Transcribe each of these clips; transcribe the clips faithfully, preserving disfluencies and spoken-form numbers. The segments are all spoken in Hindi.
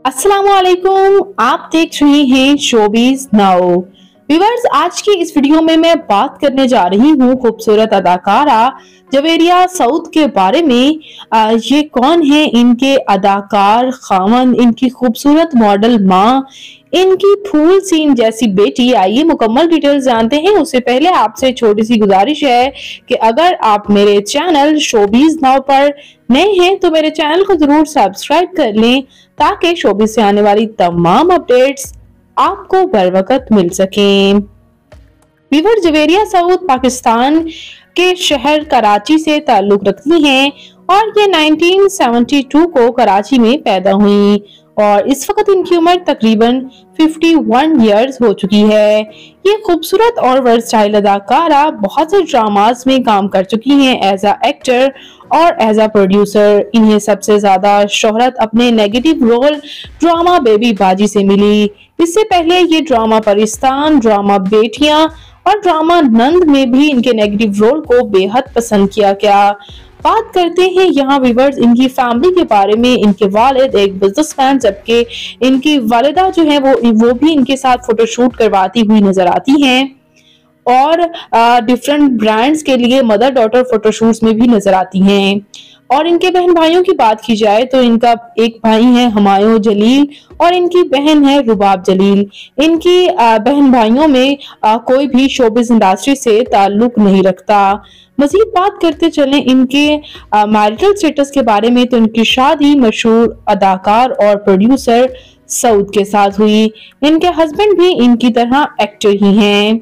अस्सलामुअलैकुम, आप देख रहे हैं शोबीज नाउ। व्यूअर्स, आज की इस वीडियो में मैं बात करने जा रही हूँ खूबसूरत अदाकारा जवेरिया सऊद के बारे में। आ, ये कौन है? इनके अदाकार खामन, इनकी खूबसूरत मॉडल माँ, इनकी फूल सीन जैसी बेटी। आइए मुकम्मल डिटेल्स जानते हैं। उससे पहले आपसे छोटी सी गुजारिश है कि अगर आप मेरे चैनल शोबीज नाउ पर नए हैं तो मेरे चैनल को जरूर सब्सक्राइब कर लें ताकि शोबीज से आने वाली तमाम अपडेट्स आपको बर वक्त मिल सकें। वीवर जवेरिया सऊद पाकिस्तान के शहर कराची से ताल्लुक रखती हैं और ये उन्नीस सौ बहत्तर को कराची में पैदा हुई और इस वक्त इनकी उम्र तकरीबन इक्यावन इयर्स हो चुकी है। ये खूबसूरत और वर्सटाइल अदाकारा बहुत से ड्रामास में काम कर चुकी हैं एज अ एक्टर और एज अ प्रोड्यूसर। इन्हें सबसे ज्यादा शोहरत अपने नेगेटिव रोल ड्रामा बेबी बाजी से मिली। इससे पहले ये ड्रामा परिस्तान, ड्रामा बेटियां और ड्रामा नंद में भी इनके नेगेटिव रोल को बेहद पसंद किया गया। बात करते हैं यहाँ व्यूअर्स इनकी फैमिली के बारे में। इनके वालिद एक बिजनेसमैन, जबकि इनकी वालिदा जो है वो वो भी इनके साथ फोटोशूट करवाती हुई नजर आती हैं और डिफरेंट ब्रांड्स के लिए मदर डॉटर फोटोशूट्स में भी नजर आती हैं। और इनके बहन भाइयों की बात की जाए तो इनका एक भाई है हुमायूं जलील और इनकी बहन है रुबाब जलील। इनकी बहन भाइयों में आ, कोई भी शोबिज इंडस्ट्री से ताल्लुक नहीं रखता। मजीद बात करते चलें इनके मैरिटल स्टेटस के बारे में तो इनकी शादी मशहूर अदाकार और प्रोड्यूसर सऊद के साथ हुई। इनके हस्बैंड भी इनकी तरह एक्टर ही हैं।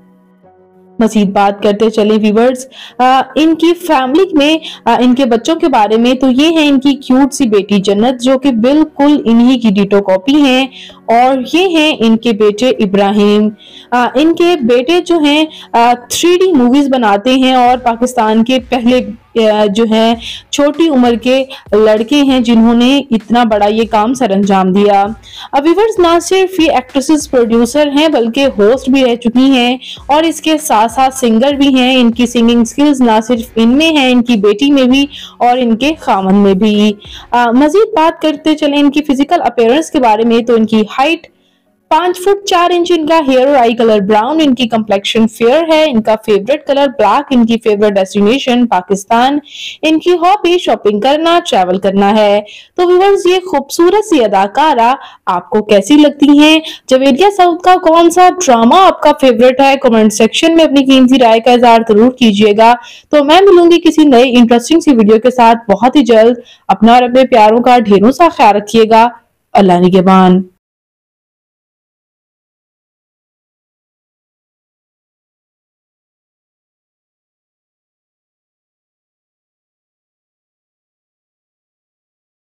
मजीद बात करते चले व्यूअर्स इनकी फैमिली में आ, इनके बच्चों के बारे में तो ये है इनकी क्यूट सी बेटी जन्नत, जो कि बिल्कुल इन्हीं की डिटो कॉपी है। और ये हैं इनके बेटे इब्राहिम। आ, इनके बेटे जो हैं थ्री डी मूवीज बनाते हैं और पाकिस्तान के पहले आ, जो है छोटी उम्र के लड़के हैं जिन्होंने इतना बड़ा ये काम सरअंजाम दिया। अब व्यूअर्स ना सिर्फ ये एक्ट्रेसेस प्रोड्यूसर हैं बल्कि होस्ट भी रह चुकी हैं और इसके साथ साथ सिंगर भी हैं। इनकी सिंगिंग स्किल्स ना सिर्फ इनमें हैं, इनकी बेटी में भी और इनके खामन में भी। मजीद बात करते चले इनकी फिजिकल अपीयरेंस के बारे में तो इनकी हाइट पांच फुट चार इंच, इनका हेयर और आई कलर ब्राउन, इनकी कंप्लेक्शन फेयर है, इनका फेवरेट कलर ब्लैक, इनकी फेवरेट डेस्टिनेशन पाकिस्तान, इनकी हॉबी शॉपिंग करना, ट्रैवल करना है। तो व्यूअर्स ये खूबसूरत सी अदाकारा आपको कैसी लगती हैं? जवेरिया सऊद का कौन सा ड्रामा आपका फेवरेट है? कमेंट सेक्शन में अपनी कीमती राय का इजहार जरूर कीजिएगा। तो मैं मिलूंगी किसी नई इंटरेस्टिंग सी वीडियो के साथ बहुत ही जल्द। अपना और अपने प्यारों का ढेरों सा ख्याल रखिएगा। अल्लाह निगहबान।